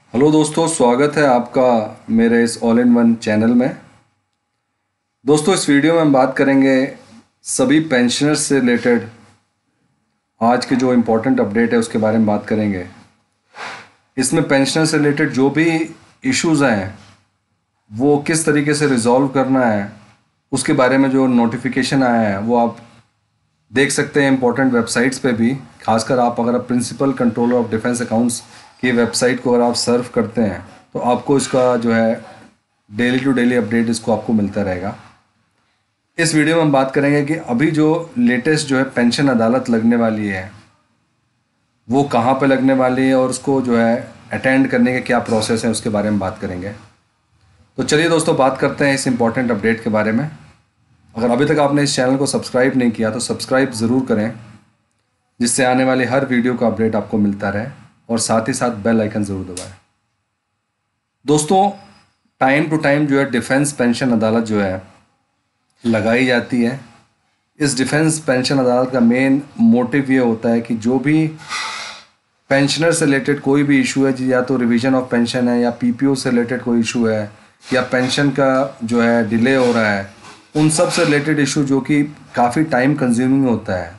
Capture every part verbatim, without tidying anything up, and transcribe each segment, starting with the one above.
Hello दोस्तों, स्वागत है आपका मेरे इस ऑल इन वन चैनल में। दोस्तों, इस वीडियो में हम बात करेंगे सभी पेंशनर्स से रिलेटेड आज के जो इम्पोर्टेंट अपडेट है उसके बारे में बात करेंगे। इसमें पेंशनर से रिलेटेड जो भी इश्यूज़ हैं वो किस तरीके से रिजॉल्व करना है उसके बारे में जो नोटिफिकेशन आया है वो आप देख सकते हैं इम्पोर्टेंट वेबसाइट्स पे भी। खासकर आप अगर आप Principal Controller of Defence Accounts की वेबसाइट को अगर आप सर्व करते हैं तो आपको इसका जो है डेली टू डेली अपडेट इसको आपको मिलता रहेगा। इस वीडियो में हम बात करेंगे कि अभी जो लेटेस्ट जो है पेंशन अदालत लगने वाली है वो कहाँ पे लगने वाली है और उसको जो है अटेंड करने के क्या प्रोसेस है उसके बारे में बात करेंगे। तो चलिए दोस्तों, बात करते हैं इस इम्पॉर्टेंट अपडेट के बारे में। अगर अभी तक आपने इस चैनल को सब्सक्राइब नहीं किया तो सब्सक्राइब ज़रूर करें, जिससे आने वाली हर वीडियो का अपडेट आपको मिलता रहे, और साथ ही साथ बेल आइकन ज़रूर दबाएं। दोस्तों, टाइम टू टाइम जो है डिफेंस पेंशन अदालत जो है लगाई जाती है। इस डिफेंस पेंशन अदालत का मेन मोटिव ये होता है कि जो भी पेंशनर से रिलेटेड कोई भी इशू है, या तो रिवीजन ऑफ पेंशन है या पीपीओ से रिलेटेड कोई इशू है या पेंशन का जो है डिले हो रहा है, उन सब से रिलेटेड इशू जो कि काफ़ी टाइम कंज्यूमिंग होता है,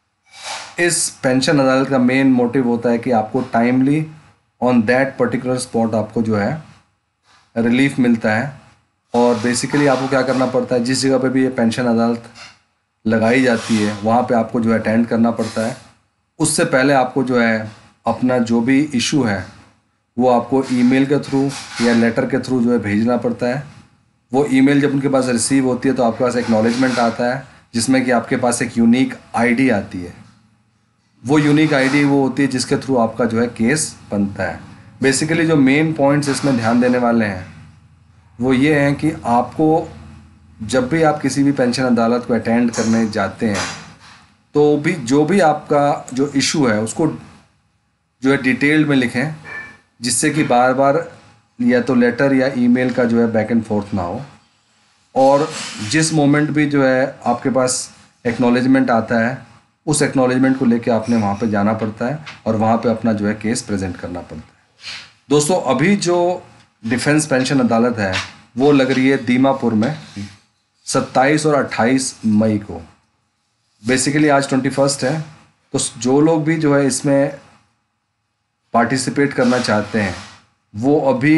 इस पेंशन अदालत का मेन मोटिव होता है कि आपको timely on that particular spot आपको जो है रिलीफ मिलता है। और बेसिकली आपको क्या करना पड़ता है, जिस जगह पे भी ये पेंशन अदालत लगाई जाती है वहाँ पे आपको जो है अटेंड करना पड़ता है। उससे पहले आपको जो है अपना जो भी इशू है वो आपको ईमेल के थ्रू या लेटर के थ्रू जो है भेजना पड़ता है। वो ईमेल जब उनके पास रिसीव होती है तो आपके पास एक्नॉलेजमेंट आता है, जिसमें कि आपके पास एक यूनिक आईडी आती है। वो यूनिक आईडी वो होती है जिसके थ्रू आपका जो है केस बनता है। बेसिकली जो मेन पॉइंट्स इसमें ध्यान देने वाले हैं वो ये हैं कि आपको जब भी आप किसी भी पेंशन अदालत को अटेंड करने जाते हैं तो भी जो भी आपका जो इशू है उसको जो है डिटेल में लिखें, जिससे कि बार बार या तो लेटर या ईमेल का जो है बैक एंड फोर्थ ना हो। और जिस मोमेंट भी जो है आपके पास एक्नॉलेजमेंट आता है उस एक्नॉलेजमेंट को लेके आपने वहाँ पे जाना पड़ता है और वहाँ पे अपना जो है केस प्रेजेंट करना पड़ता है। दोस्तों, अभी जो डिफेंस पेंशन अदालत है वो लग रही है दीमापुर में सत्ताईस और अट्ठाईस मई को। बेसिकली आज ट्वेंटी फर्स्ट है, तो जो लोग भी जो है इसमें पार्टिसिपेट करना चाहते हैं वो अभी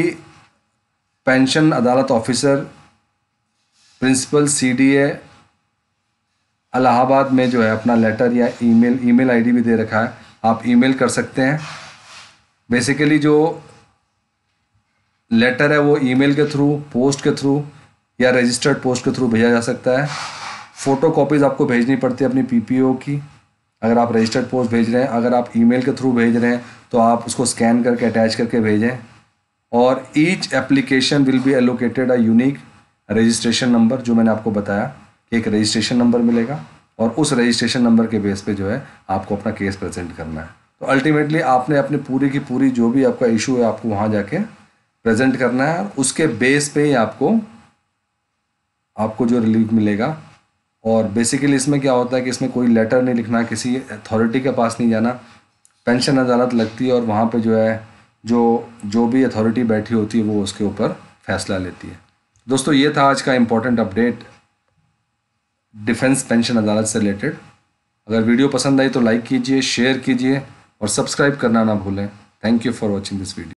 पेंशन अदालत ऑफिसर प्रिंसिपल सीडीए इलाहाबाद में जो है अपना लेटर या ईमेल ईमेल आईडी भी दे रखा है, आप ईमेल कर सकते हैं। बेसिकली जो लेटर है वो ईमेल के थ्रू, पोस्ट के थ्रू या रजिस्टर्ड पोस्ट के थ्रू भेजा जा सकता है। फ़ोटो कॉपीज़ आपको भेजनी पड़ती है अपनी पीपीओ की, अगर आप रजिस्टर्ड पोस्ट भेज रहे हैं। अगर आप ईमेल के थ्रू भेज रहे हैं तो आप उसको स्कैन करके अटैच करके भेजें। और each application will be allocated a unique registration number, जो मैंने आपको बताया कि एक रजिस्ट्रेशन नंबर मिलेगा और उस रजिस्ट्रेशन नंबर के बेस पे जो है आपको अपना केस प्रेजेंट करना है। तो अल्टीमेटली आपने अपनी पूरी की पूरी जो भी आपका इशू है आपको वहाँ जाके प्रेजेंट करना है, और उसके बेस पे ही आपको आपको जो रिलीफ मिलेगा। और बेसिकली इसमें क्या होता है कि इसमें कोई लेटर नहीं लिखना, किसी अथॉरिटी के पास नहीं जाना। पेंशन अदालत लगती है और वहाँ पे जो है जो जो भी अथॉरिटी बैठी होती है वो उसके ऊपर फैसला लेती है। दोस्तों, ये था आज का इम्पोर्टेंट अपडेट डिफेंस पेंशन अदालत से रिलेटेड। अगर वीडियो पसंद आई तो लाइक कीजिए, शेयर कीजिए और सब्सक्राइब करना ना भूलें। Thank you for watching this video.